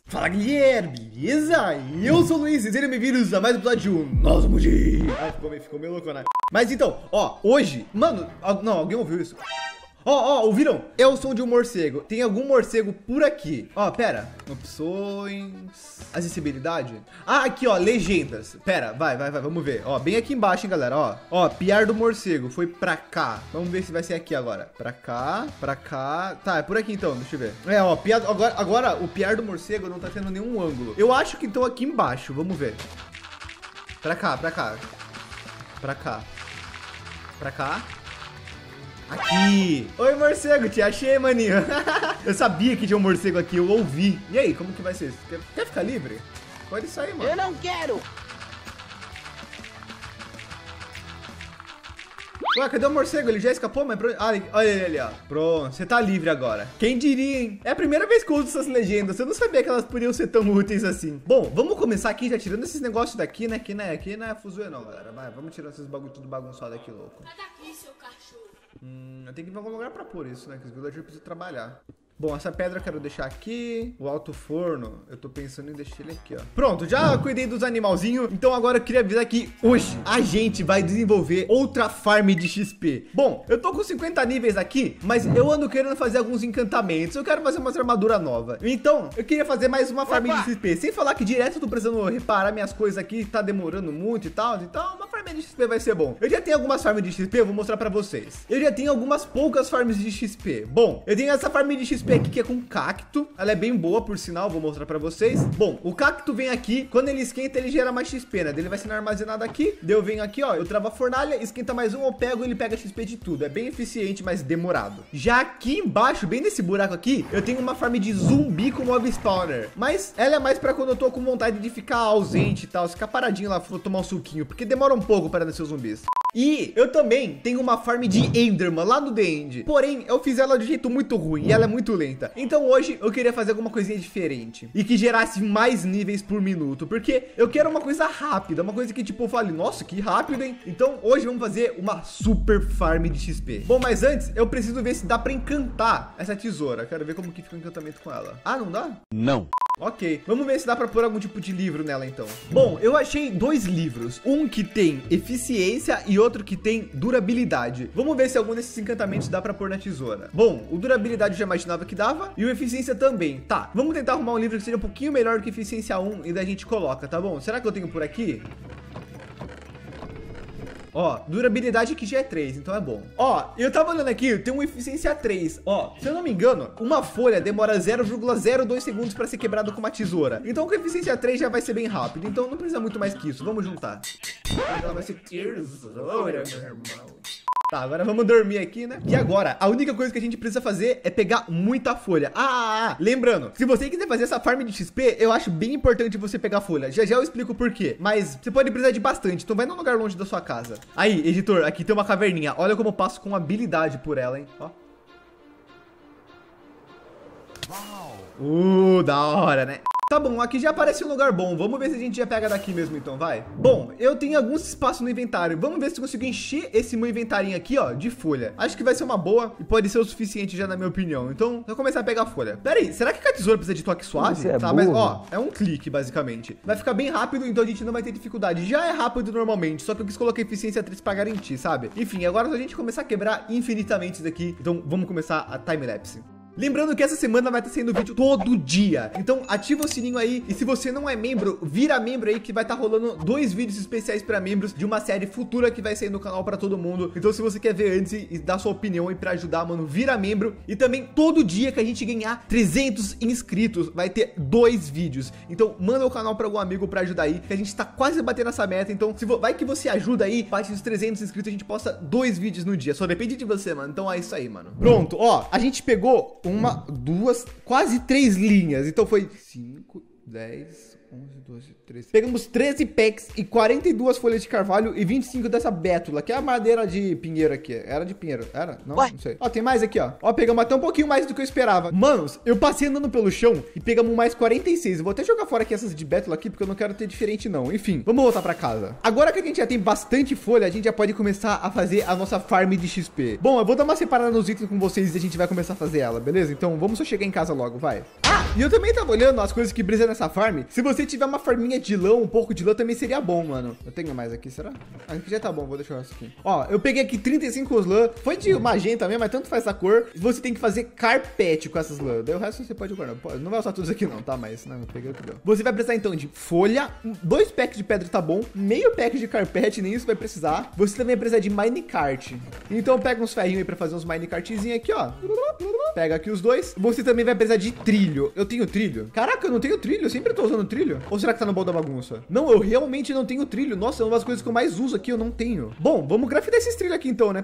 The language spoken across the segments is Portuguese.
Fala galera, beleza? Eu sou o Luiz e sejam bem-vindos a mais um episódio de Nosso Mundi. Ai, ficou meio louco, né? Mas então, ó, hoje, mano, não, alguém ouviu isso? Ó, ouviram? É o som de um morcego. Tem algum morcego por aqui. Ó, pera. Opções. Acessibilidade. Ah, aqui, ó, legendas. Pera, vai, vamos ver. Ó, bem aqui embaixo, hein, galera, ó. Ó, piar do morcego. Foi pra cá. Vamos ver se vai ser aqui agora. Pra cá. Tá, é por aqui então, deixa eu ver. É, ó, agora o piar do morcego não tá tendo nenhum ângulo. Eu acho que então aqui embaixo, vamos ver. Pra cá. Aqui! Oi, morcego, te achei, maninho. Eu sabia que tinha um morcego aqui, eu ouvi. E aí, como que vai ser? Quer ficar livre? Pode sair, mano. Eu não quero! Ué, cadê o morcego? Ele já escapou? Mas olha ele ali, ó. Pronto, você tá livre agora. Quem diria, hein? É a primeira vez que eu uso essas legendas. Eu não sabia que elas podiam ser tão úteis assim. Bom, vamos começar aqui já tirando esses negócios daqui, né? Aqui não é fuzuê não, galera. Vai, vamos tirar esses bagulho tudo bagunçado aqui, louco. Sai daqui, seu cachorro. Eu tenho que ir pra algum lugar pra pôr isso, né? Que os villagers precisam trabalhar. Bom, essa pedra eu quero deixar aqui. O alto forno, eu tô pensando em deixar ele aqui, ó. Pronto, já cuidei dos animalzinhos. Então agora eu queria avisar que hoje a gente vai desenvolver outra farm de XP. Bom, eu tô com 50 níveis aqui, mas eu ando querendo fazer alguns encantamentos. Eu quero fazer uma armadura nova. Então, eu queria fazer mais uma farm de XP. Sem falar que direto eu tô precisando reparar minhas coisas aqui. Tá demorando muito e tal. Então, uma farm de XP vai ser bom. Eu já tenho algumas farms de XP, eu vou mostrar pra vocês. Eu já tenho algumas poucas farms de XP. Bom, eu tenho essa farm de XP aqui que é com cacto. Ela é bem boa, por sinal, vou mostrar pra vocês. Bom, o cacto vem aqui, quando ele esquenta, ele gera mais XP, né? Ele vai sendo armazenado aqui, daí eu venho aqui, ó, eu travo a fornalha, esquenta mais um, eu pego, ele pega XP de tudo. É bem eficiente, mas demorado. Já aqui embaixo, bem nesse buraco aqui, eu tenho uma farm de zumbi com mob spawner, mas ela é mais pra quando eu tô com vontade de ficar ausente e tal, ficar paradinho lá, tomar um suquinho, porque demora um pouco para nascer os zumbis. E eu também tenho uma farm de Enderman lá no The End. Porém, eu fiz ela de jeito muito ruim e ela é muito lenta. Então hoje eu queria fazer alguma coisinha diferente e que gerasse mais níveis por minuto, porque eu quero uma coisa rápida, uma coisa que tipo eu fale, nossa, que rápido, hein? Então hoje vamos fazer uma super farm de XP. Bom, mas antes eu preciso ver se dá pra encantar essa tesoura. Quero ver como que fica o encantamento com ela. Ah, não dá? Não. Ok, vamos ver se dá pra pôr algum tipo de livro nela então. Bom, eu achei dois livros, um que tem eficiência e outro que tem durabilidade. Vamos ver se algum desses encantamentos dá pra pôr na tesoura. Bom, o durabilidade eu já imaginava que dava e o eficiência também. Tá, vamos tentar arrumar um livro que seja um pouquinho melhor que eficiência 1 e daí a gente coloca, tá bom? Será que eu tenho por aqui? Ó, durabilidade aqui já é 3, então é bom. Ó, eu tava olhando aqui, tem uma eficiência 3. Ó, se eu não me engano, uma folha demora 0,02 segundos pra ser quebrada com uma tesoura. Então com eficiência 3 já vai ser bem rápido. Então não precisa muito mais que isso. Vamos juntar. Ela vai ser tesoura, meu irmão. Tá, agora vamos dormir aqui, né? E agora, a única coisa que a gente precisa fazer é pegar muita folha. Lembrando, se você quiser fazer essa farm de XP, eu acho bem importante você pegar folha. Já eu explico por quê. Mas você pode precisar de bastante, então vai num lugar longe da sua casa. Aí, editor, aqui tem uma caverninha. Olha como eu passo com habilidade por ela, hein? Ó. Da hora, né? Tá bom, aqui já aparece um lugar bom. Vamos ver se a gente já pega daqui mesmo então, vai. Bom, eu tenho alguns espaços no inventário. Vamos ver se eu consigo encher esse meu inventarinho aqui, ó, de folha. Acho que vai ser uma boa e pode ser o suficiente já na minha opinião. Então, vou começar a pegar folha. Pera aí, será que a tesoura precisa de toque suave? Tá, mas ó, é um clique basicamente. Vai ficar bem rápido, então a gente não vai ter dificuldade. Já é rápido normalmente, só que eu quis colocar eficiência 3 pra garantir, sabe? Enfim, agora a gente começar a quebrar infinitamente isso daqui. Então, vamos começar a timelapse. Lembrando que essa semana vai estar saindo vídeo todo dia. Então ativa o sininho aí. E se você não é membro, vira membro aí que vai estar rolando 2 vídeos especiais para membros de uma série futura que vai sair no canal para todo mundo. Então se você quer ver antes e dar sua opinião aí para ajudar, mano, vira membro. E também todo dia que a gente ganhar 300 inscritos vai ter 2 vídeos. Então manda o canal para algum amigo para ajudar aí, que a gente tá quase batendo essa meta. Então vai que você ajuda aí, bate os 300 inscritos, a gente posta 2 vídeos no dia. Só depende de você, mano. Então é isso aí, mano. Pronto, ó, a gente pegou uma, duas, quase 3 linhas. Então foi 5, 10, 11, 12, 13. Pegamos 13 packs e 42 folhas de carvalho e 25 dessa bétula, que é a madeira de pinheiro aqui. Era de pinheiro? Era? Não? Ué? Não sei. Ó, tem mais aqui, ó. Ó, pegamos até um pouquinho mais do que eu esperava. Manos, eu passei andando pelo chão e pegamos mais 46. Eu vou até jogar fora aqui essas de bétula aqui, porque eu não quero ter diferente, não. Enfim, vamos voltar pra casa. Agora que a gente já tem bastante folha, a gente já pode começar a fazer a nossa farm de XP. Bom, eu vou dar uma separada nos itens com vocês e a gente vai começar a fazer ela, beleza? Então, vamos só chegar em casa logo, vai. Ah, e eu também tava olhando as coisas que brilham nessa farm. Se você tiver uma farminha de lã, um pouco de lã também seria bom, mano. Eu tenho mais aqui, será? Ah, aqui já tá bom, vou deixar isso aqui. Ó, eu peguei aqui 35 lã. Foi de magenta mesmo, mas tanto faz a cor. Você tem que fazer carpete com essas lã. Daí o resto você pode guardar. Não vai usar tudo isso aqui não, tá? Mas, não, eu peguei o que deu. Você vai precisar então de folha, 2 packs de pedra tá bom, meio pack de carpete, nem isso vai precisar. Você também vai precisar de minecart. Então pega uns ferrinhos aí pra fazer uns minecartzinhos aqui, ó. Pega aqui os 2. Você também vai precisar de trilho. Eu tenho trilho? Caraca, eu não tenho trilho. Eu sempre tô usando trilho. Ou será que tá no baú da bagunça? Não, eu realmente não tenho trilho. Nossa, é uma das coisas que eu mais uso aqui. Eu não tenho. Bom, vamos grafitar esses trilhos aqui então, né?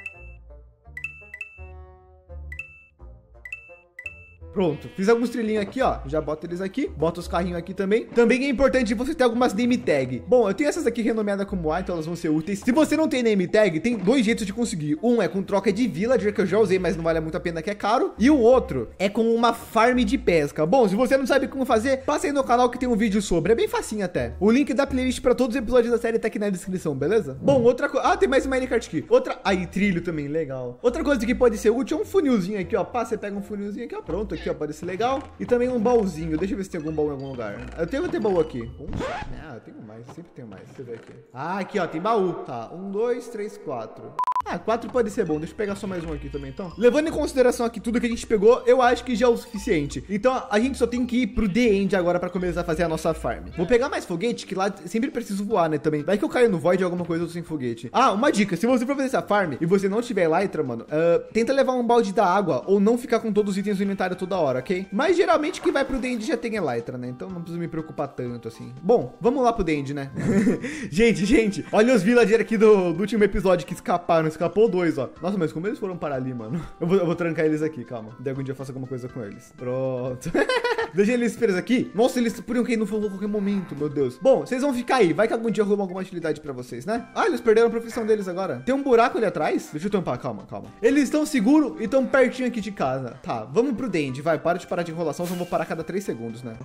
Pronto, fiz alguns trilhinhos aqui, ó. Já bota eles aqui, bota os carrinhos aqui também. Também é importante você ter algumas name tag. Bom, eu tenho essas aqui renomeadas como A, então elas vão ser úteis. Se você não tem name tag, tem 2 jeitos de conseguir. Um é com troca de villager, que eu já usei, mas não vale muito a pena, que é caro. E o outro é com uma farm de pesca. Bom, se você não sabe como fazer, passa aí no canal que tem um vídeo sobre. É bem facinho até. O link da playlist para todos os episódios da série tá aqui na descrição, beleza? Bom, outra coisa... Ah, tem mais minecart aqui. Outra... Aí, trilho também, legal. Outra coisa que pode ser útil é um funilzinho aqui, ó. Pá, você pega um funilzinho aqui, ó. Pronto, aqui, ó. Pode ser legal. E também um baúzinho. Deixa eu ver se tem algum baú em algum lugar. Eu tenho que ter baú aqui. Ah, eu tenho mais. Sempre tenho mais. Deixa eu ver aqui. Ah, aqui, ó. Tem baú. Tá. 1, 2, 3, 4. Ah, 4 pode ser bom. Deixa eu pegar só mais um aqui também, então. Levando em consideração aqui tudo que a gente pegou, eu acho que já é o suficiente. Então, a gente só tem que ir pro The End agora pra começar a fazer a nossa farm. Vou pegar mais foguete, que lá sempre preciso voar, né, também. Vai que eu caio no void ou alguma coisa, eu tô sem foguete. Ah, uma dica. Se você for fazer essa farm e você não tiver elytra, mano, tenta levar um balde da água ou não ficar com todos os itens do inventário toda hora, ok? Mas, geralmente, quem vai pro The End já tem elytra, né? Então, não preciso me preocupar tanto, assim. Bom, vamos lá pro The End, né? Gente, olha os villagers aqui do último episódio que escaparam. Escapou 2, ó. Nossa, mas como eles foram parar ali, mano? Eu vou trancar eles aqui, calma. Daí algum dia eu faço alguma coisa com eles. Pronto. Deixa eles presos aqui. Nossa, eles podiam cair no fogo a qualquer momento, meu Deus. Bom, vocês vão ficar aí. Vai que algum dia eu arrumo alguma utilidade pra vocês, né? Ah, eles perderam a profissão deles agora. Tem um buraco ali atrás? Deixa eu tampar, calma. Eles estão seguros e estão pertinho aqui de casa. Tá, vamos pro Dende, vai. Para de parar de enrolação, só vou parar a cada 3 segundos, né?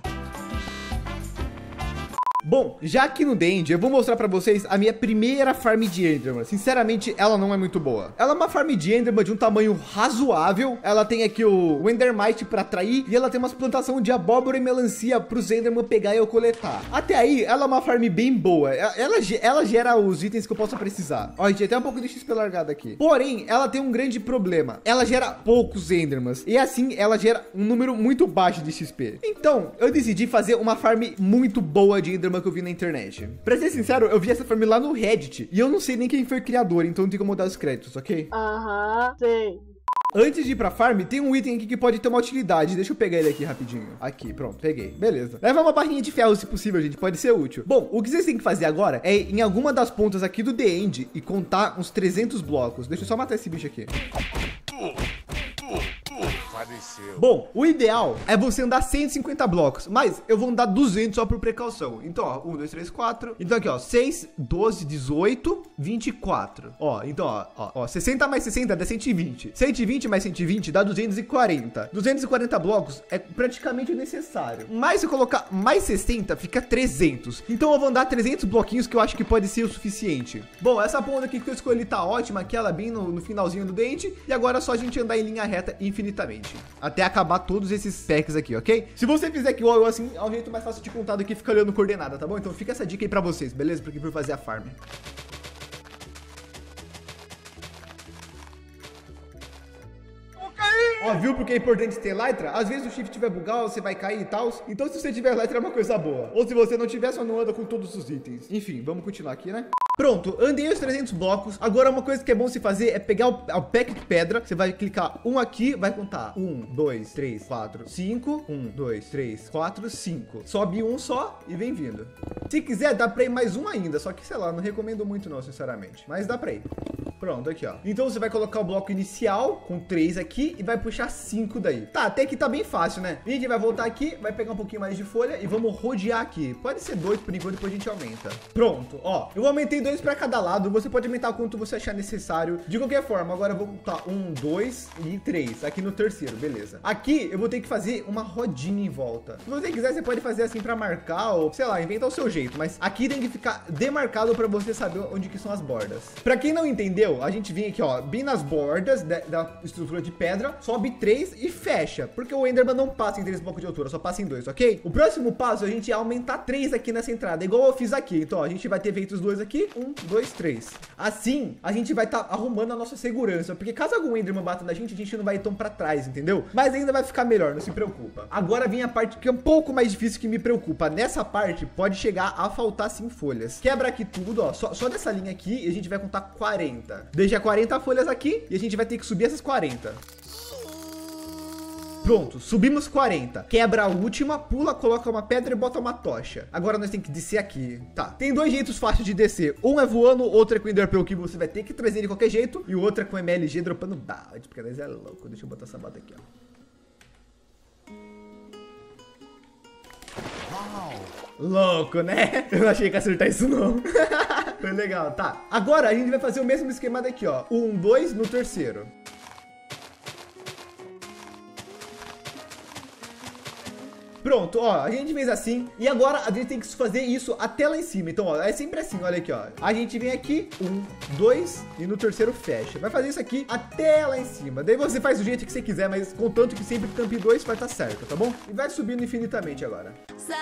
Bom, já aqui no The End, eu vou mostrar pra vocês a minha primeira farm de Enderman. Sinceramente, ela não é muito boa. Ela é uma farm de Enderman de um tamanho razoável. Ela tem aqui o Endermite pra atrair. E ela tem umas plantações de abóbora e melancia pros Enderman pegar e eu coletar. Até aí, ela é uma farm bem boa. Ela gera os itens que eu posso precisar. Ó, gente, até um pouco de XP largado aqui. Porém, ela tem um grande problema. Ela gera poucos Endermans. E assim, ela gera um número muito baixo de XP. Então, eu decidi fazer uma farm muito boa de Enderman que eu vi na internet. Pra ser sincero, eu vi essa farm lá no Reddit e eu não sei nem quem foi o criador, então não tem como mudar os créditos, ok? Aham, sei. Antes de ir pra farm, tem um item aqui que pode ter uma utilidade. Deixa eu pegar ele aqui rapidinho. Aqui, pronto, peguei. Beleza. Leva uma barrinha de ferro, se possível, gente. Pode ser útil. Bom, o que vocês têm que fazer agora é ir em alguma das pontas aqui do The End e contar uns 300 blocos. Deixa eu só matar esse bicho aqui. Bom, o ideal é você andar 150 blocos, mas eu vou andar 200 só por precaução. Então, ó, 1, 2, 3, 4. Então aqui, ó, 6, 12, 18, 24. Ó, então, ó, 60 mais 60 dá 120. 120 mais 120 dá 240. 240 blocos é praticamente necessário. Mas se eu colocar mais 60, fica 300. Então eu vou andar 300 bloquinhos, que eu acho que pode ser o suficiente. Bom, essa ponta aqui que eu escolhi tá ótima, que ela é bem no finalzinho do dente. E agora é só a gente andar em linha reta infinitamente, até acabar todos esses packs aqui, ok? Se você fizer igual eu assim, é um jeito mais fácil de contar do que ficar olhando coordenada, tá bom? Então fica essa dica aí pra vocês, beleza? Porque por fazer a farm. Ó, viu porque é importante ter elytra? Às vezes o shift tiver bugado, você vai cair e tal. Então se você tiver elytra é uma coisa boa. Ou se você não tiver, só não anda com todos os itens. Enfim, vamos continuar aqui, né? Pronto, andei os 300 blocos. Agora uma coisa que é bom se fazer é pegar o pack de pedra. Você vai clicar um aqui, vai contar 1, 2, 3, 4, 5. 1, 2, 3, 4, 5. Sobe um só e vem vindo. Se quiser, dá pra ir mais um ainda. Só que, sei lá, não recomendo muito não, sinceramente. Mas dá pra ir. Pronto, aqui, ó. Então você vai colocar o bloco inicial com 3 aqui e vai puxar 5 daí. Tá, até que tá bem fácil, né? A gente vai voltar aqui, vai pegar um pouquinho mais de folha e vamos rodear aqui. Pode ser 2 por enquanto, depois a gente aumenta. Pronto, ó. Eu aumentei 2 para cada lado. Você pode aumentar o quanto você achar necessário. De qualquer forma, agora eu vou botar 1, 2 e 3 aqui no terceiro, beleza. Aqui eu vou ter que fazer uma rodinha em volta. Se você quiser, você pode fazer assim para marcar ou, sei lá, inventar o seu jeito. Mas aqui tem que ficar demarcado para você saber onde que são as bordas. Para quem não entendeu, a gente vem aqui, ó, bem nas bordas da estrutura de pedra, sobe 3 e fecha, porque o Enderman não passa em 3 blocos de altura, só passa em 2, ok? O próximo passo é a gente aumentar 3 aqui nessa entrada, igual eu fiz aqui. Então, ó, a gente vai ter feito os 2 aqui, 1, 2, 3. Assim, a gente vai estar arrumando a nossa segurança, porque caso algum Enderman bata na gente não vai ir tão pra trás, entendeu? Mas ainda vai ficar melhor, não se preocupa. Agora vem a parte que é um pouco mais difícil, que me preocupa. Nessa parte, pode chegar a faltar sim folhas. Quebra aqui tudo, ó, só dessa linha aqui, e a gente vai contar 40. Deixa 40 folhas aqui e a gente vai ter que subir essas 40. Pronto, subimos 40. Quebra a última, pula, coloca uma pedra e bota uma tocha. Agora nós temos que descer aqui. Tá, tem 2 jeitos fáceis de descer. Um é voando, outro é com o Enderpearl, que você vai ter que trazer de qualquer jeito. E o outro é com MLG dropando dodge, porque nós é louco. Deixa eu botar essa bota aqui, ó. Louco, né? Eu não achei que ia acertar isso não. Foi legal, tá. Agora a gente vai fazer o mesmo esquema daqui, ó. 1, 2 no terceiro. Pronto, ó, a gente fez assim. E agora a gente tem que fazer isso até lá em cima. Então, ó, é sempre assim, olha aqui, ó. A gente vem aqui, 1, 2 e no terceiro fecha. Vai fazer isso aqui até lá em cima. Daí você faz do jeito que você quiser, mas contanto que sempre campe 2 vai estar certo, tá bom? E vai subindo infinitamente agora.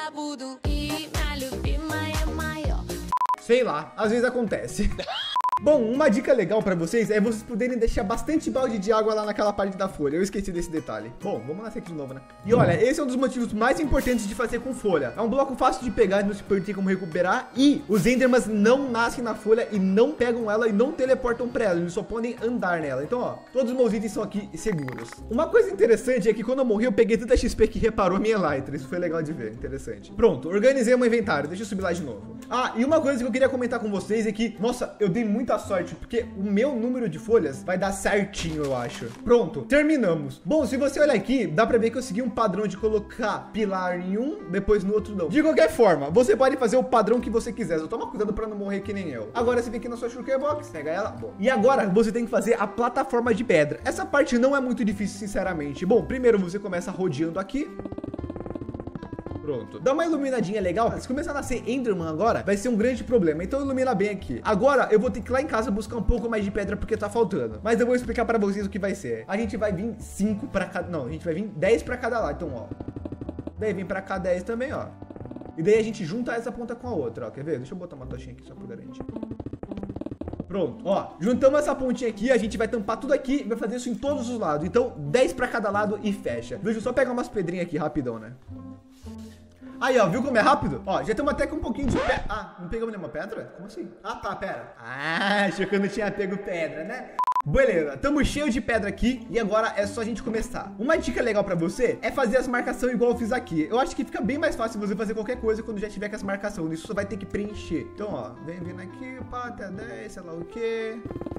Sei lá, às vezes acontece. Bom, uma dica legal pra vocês é vocês poderem deixar bastante balde de água lá naquela parte da folha. Eu esqueci desse detalhe. Bom, vamos nascer aqui de novo, né? E olha, esse é um dos motivos mais importantes de fazer com folha. É um bloco fácil de pegar, não se tem como recuperar. E os Endermans não nascem na folha e não pegam ela e não teleportam pra ela. Eles só podem andar nela. Então, ó, todos os meus itens são aqui seguros. Uma coisa interessante é que quando eu morri, eu peguei tanta XP que reparou a minha Elytra. Isso foi legal de ver, interessante. Pronto, organizei o meu inventário. Deixa eu subir lá de novo. Ah, e uma coisa que eu queria comentar com vocês é que, nossa, eu dei muita sorte, porque o meu número de folhas vai dar certinho, eu acho. Pronto, terminamos. Bom, se você olhar aqui, dá pra ver que eu segui um padrão de colocar pilar em um, depois no outro não. De qualquer forma, você pode fazer o padrão que você quiser. Só toma cuidado pra não morrer que nem eu. Agora você vem aqui na sua shulker box, pega ela, bom. E agora você tem que fazer a plataforma de pedra. Essa parte não é muito difícil, sinceramente. Bom, primeiro você começa rodeando aqui. Pronto. Dá uma iluminadinha legal. Se começar a nascer Enderman agora, vai ser um grande problema. Então ilumina bem aqui. Agora eu vou ter que ir lá em casa buscar um pouco mais de pedra porque tá faltando. Mas eu vou explicar pra vocês o que vai ser. A gente vai vir 5 pra cada... Não, a gente vai vir 10 pra cada lado. Então, ó. Daí vem pra cá 10 também, ó. E daí a gente junta essa ponta com a outra, ó. Quer ver? Deixa eu botar uma tochinha aqui só por garantia. Pronto, ó, juntamos essa pontinha aqui, a gente vai tampar tudo aqui e vai fazer isso em todos os lados. Então, 10 pra cada lado e fecha. Deixa eu só pegar umas pedrinhas aqui rapidão, né? Aí, ó, viu como é rápido? Ó, já estamos até com um pouquinho de pedra. Ah, não pegamos nenhuma pedra? Como assim? Ah, tá, pera. Ah, achou que eu não tinha pego pedra, né? Beleza, estamos cheios de pedra aqui e agora é só a gente começar. Uma dica legal pra você é fazer as marcações igual eu fiz aqui. Eu acho que fica bem mais fácil você fazer qualquer coisa quando já tiver com as marcações. Isso você vai ter que preencher. Então, ó, vem vindo aqui, pá, até 10, sei lá o quê.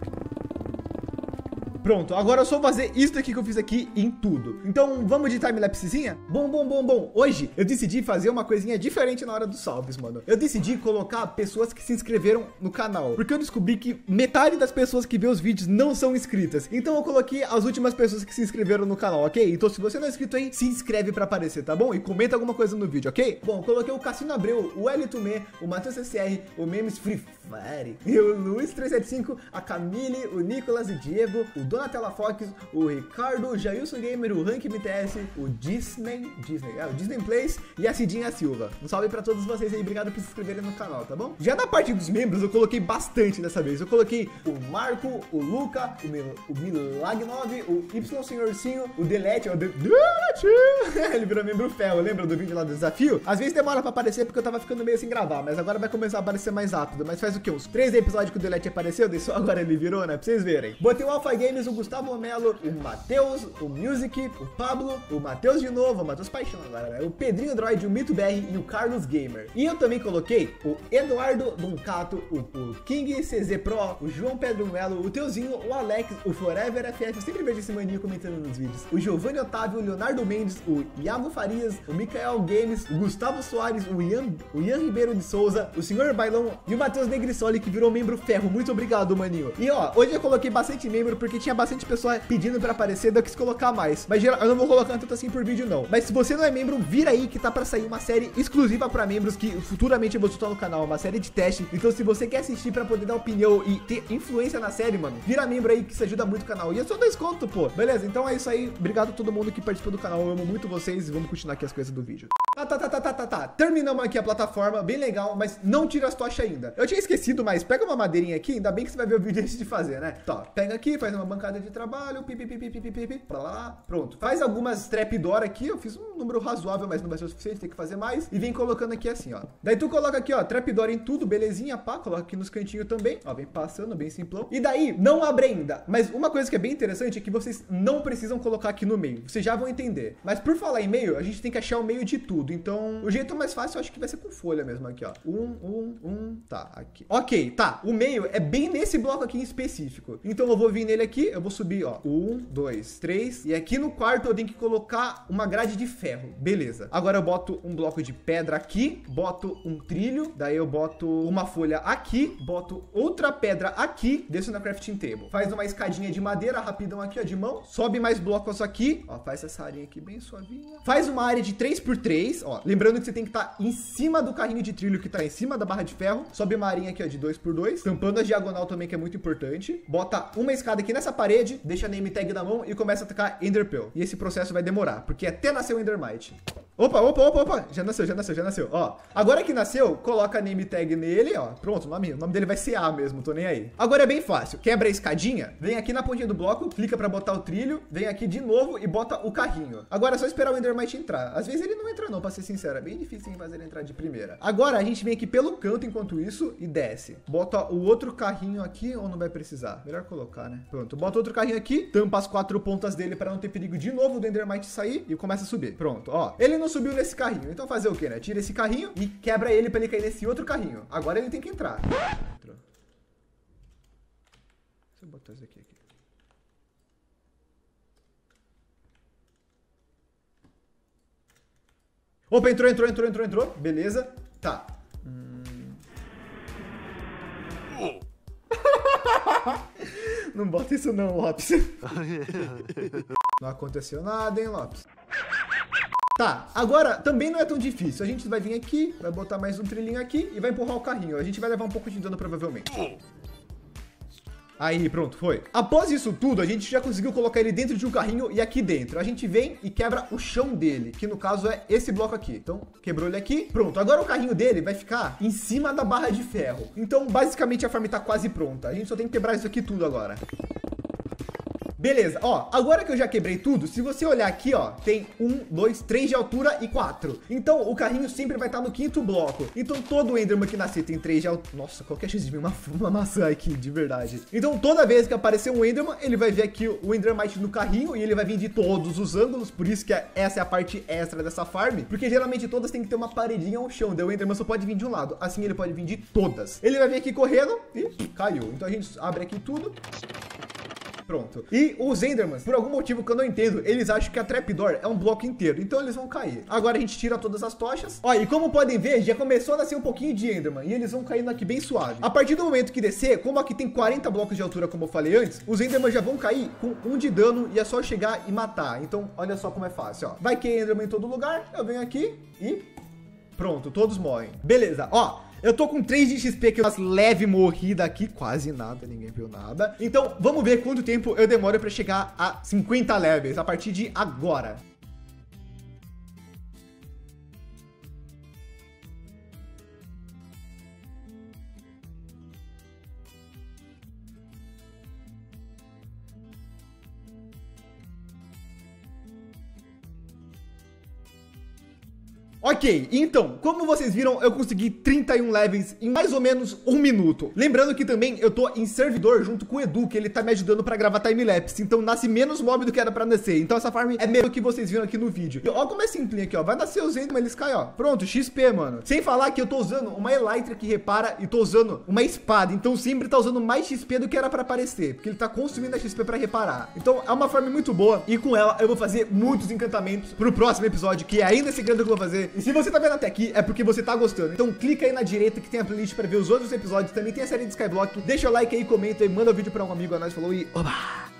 Pronto, agora eu só vou fazer isso daqui que eu fiz aqui em tudo. Então, vamos de timelapsezinha? Bom. Hoje, eu decidi fazer uma coisinha diferente na hora dos salves, mano. Eu decidi colocar pessoas que se inscreveram no canal. Porque eu descobri que metade das pessoas que vê os vídeos não são inscritas. Então, eu coloquei as últimas pessoas que se inscreveram no canal, ok? Então, se você não é inscrito aí, se inscreve pra aparecer, tá bom? E comenta alguma coisa no vídeo, ok? Bom, eu coloquei o Cassino Abreu, o L2Me, o Matheus SR, o Memes Free Fire, o Luiz 375, a Camille, o Nicolas e Diego, o Donatella Fox, o Ricardo, o Jailson Gamer, o Rank MTS, o Disney Plays e a Cidinha Silva. Um salve pra todos vocês aí, obrigado por se inscreverem no canal, tá bom? Já na parte dos membros eu coloquei bastante dessa vez. Eu coloquei o Marco, o Luca, o Milag9, o Y Senhorzinho, o Delete, ele virou membro ferro, lembra do vídeo lá do desafio? Às vezes demora pra aparecer porque eu tava ficando meio sem gravar, mas agora vai começar a aparecer mais rápido. Mas faz o que? Uns 3 episódios que o Delete apareceu, daí só agora ele virou, né? Pra vocês verem. Botei o Alpha Games, o Gustavo Melo, o Matheus, o Music, o Pablo, o Matheus de novo, o Matheus Paixão agora, né? O Pedrinho Droid, o Mito BR e o Carlos Gamer. E eu também coloquei o Eduardo Doncato, o King CZ Pro, o João Pedro Melo, o Teuzinho, o Alex, o Forever FF, eu sempre vejo esse maninho comentando nos vídeos, o Giovanni Otávio, o Leonardo Mendes, o Iago Farias, o Mikael Games, o Gustavo Soares, o Ian Ribeiro de Souza, o Senhor Bailão e o Matheus Negrisoli, que virou membro ferro. Muito obrigado, maninho. E ó, hoje eu coloquei bastante membro porque tinha bastante pessoa pedindo pra aparecer, daí eu quis colocar mais. Mas eu não vou colocar tanto assim por vídeo, não. Mas se você não é membro, vira aí que tá pra sair uma série exclusiva pra membros que futuramente eu vou soltar no canal, uma série de teste. Então se você quer assistir pra poder dar opinião e ter influência na série, mano, vira membro aí que isso ajuda muito o canal. E é só 2 conto, pô. Beleza? Então é isso aí. Obrigado a todo mundo que participou do canal. Eu amo muito vocês e vamos continuar aqui as coisas do vídeo. Tá. Terminamos aqui a plataforma, bem legal, mas não tira as tochas ainda. Eu tinha esquecido, mas pega uma madeirinha aqui, ainda bem que você vai ver o vídeo antes de fazer, né? Tá, pega aqui, faz uma bancada de trabalho, pra lá, pronto. Faz algumas trapdoor aqui, eu fiz um número razoável, mas não vai ser o suficiente, tem que fazer mais. E vem colocando aqui assim, ó. Daí tu coloca aqui, ó, trapdoor em tudo, belezinha, pá, coloca aqui nos cantinhos também, ó, vem passando, bem simplão. E daí, não abre ainda, mas uma coisa que é bem interessante é que vocês não precisam colocar aqui no meio, vocês já vão entender. Mas por falar em meio, a gente tem que achar o meio de tudo, então o jeito mais fácil eu acho que vai ser com folha mesmo aqui, ó. Tá, aqui. Ok, tá, o meio é bem nesse bloco aqui em específico. Então eu vou vir nele aqui, eu vou subir, ó, 1, 2, 3, e aqui no quarto eu tenho que colocar uma grade de ferro, beleza. Agora eu boto um bloco de pedra aqui, boto um trilho, daí eu boto uma folha aqui, boto outra pedra aqui, desço na crafting table. Faz uma escadinha de madeira rapidão aqui, ó, de mão, sobe mais blocos aqui, ó, faz essa área aqui bem suavinha. Faz uma área de 3x3, ó, lembrando que você tem que estar em cima do carrinho de trilho que tá em cima da barra de ferro, sobe uma arinha aqui, ó, de 2x2, tampando a diagonal também, que é muito importante. Bota uma escada aqui nessa parede, deixa a name tag na mão e começa a tacar Ender Pearl. E esse processo vai demorar, porque até nascer o Endermite. Opa, já nasceu, ó. Agora que nasceu, coloca a name tag nele, ó. Pronto, o nome dele vai ser A mesmo, tô nem aí. Agora é bem fácil, quebra a escadinha, vem aqui na pontinha do bloco, clica pra botar o trilho, vem aqui de novo e bota o carrinho. Agora é só esperar o Endermite entrar. Às vezes ele não entra não, pra ser sincero, é bem difícil fazer ele entrar de primeira. Agora a gente vem aqui pelo canto enquanto isso e desce. Bota o outro carrinho aqui ou não vai precisar? Melhor colocar, né? Pronto, bota outro carrinho aqui, tampa as 4 pontas dele pra não ter perigo de novo do Endermite sair e começa a subir. Pronto, ó. Ele não subiu nesse carrinho, então fazer o que, né? Tira esse carrinho e quebra ele pra ele cair nesse outro carrinho. Agora ele tem que entrar. Entrou. Deixa eu botar isso aqui. Opa, entrou. Beleza. Tá. Não bota isso não, Lopes. Não aconteceu nada, hein, Lopes? Tá, agora também não é tão difícil. A gente vai vir aqui, vai botar mais um trilhinho aqui e vai empurrar o carrinho. A gente vai levar um pouco de dano provavelmente. Aí, pronto, foi. Após isso tudo, a gente já conseguiu colocar ele dentro de um carrinho e aqui dentro. A gente vem e quebra o chão dele, que no caso é esse bloco aqui. Então, quebrou ele aqui. Pronto, agora o carrinho dele vai ficar em cima da barra de ferro. Então, basicamente, a farm tá quase pronta. A gente só tem que quebrar isso aqui tudo agora. Beleza, ó, agora que eu já quebrei tudo, se você olhar aqui, ó, tem 1, 2, 3 de altura e 4. Então, o carrinho sempre vai estar no 5º bloco. Então, todo Enderman que nascer tem 3 de altura. Nossa, qualquer chance de vir uma maçã aqui, de verdade. Então, toda vez que aparecer um Enderman, ele vai ver aqui o Endermite no carrinho e ele vai vir de todos os ângulos. Por isso que essa é a parte extra dessa farm. Porque, geralmente, todas tem que ter uma paredinha ao chão. Daí o Enderman só pode vir de um lado. Assim, ele pode vir de todas. Ele vai vir aqui correndo e caiu. Então, a gente abre aqui tudo. Pronto. E os Endermans, por algum motivo que eu não entendo, eles acham que a Trapdoor é um bloco inteiro. Então eles vão cair. Agora a gente tira todas as tochas. Ó, e como podem ver, já começou a nascer um pouquinho de Enderman. E eles vão caindo aqui bem suave. A partir do momento que descer, como aqui tem 40 blocos de altura, como eu falei antes, os Enderman já vão cair com 1 de dano e é só chegar e matar. Então, olha só como é fácil, ó. Vai cair Enderman em todo lugar. Eu venho aqui e... pronto, todos morrem. Beleza, ó. Eu tô com 3 de XP que eu leve morrida aqui, quase nada, ninguém viu nada. Então, vamos ver quanto tempo eu demoro pra chegar a 50 levels a partir de agora. Ok, então, como vocês viram, eu consegui 31 levels em mais ou menos 1 minuto. Lembrando que também eu tô em servidor junto com o Edu, que ele tá me ajudando pra gravar timelapse. Então nasce menos mob do que era pra nascer. Então essa farm é mesmo que vocês viram aqui no vídeo. E ó como é simples aqui, ó. Vai nascer os Enderman, eles caem, ó. Pronto, XP, mano. Sem falar que eu tô usando uma Elytra que repara e tô usando uma espada. Então sempre tá usando mais XP do que era pra aparecer. Porque ele tá consumindo a XP pra reparar. Então é uma farm muito boa. E com ela eu vou fazer muitos encantamentos pro próximo episódio, que é ainda esse grande que eu vou fazer. E se você tá vendo até aqui, é porque você tá gostando. Então clica aí na direita que tem a playlist pra ver os outros episódios. Também tem a série de Skyblock. Deixa o like aí, comenta e manda o vídeo pra um amigo. A nós falou e oba!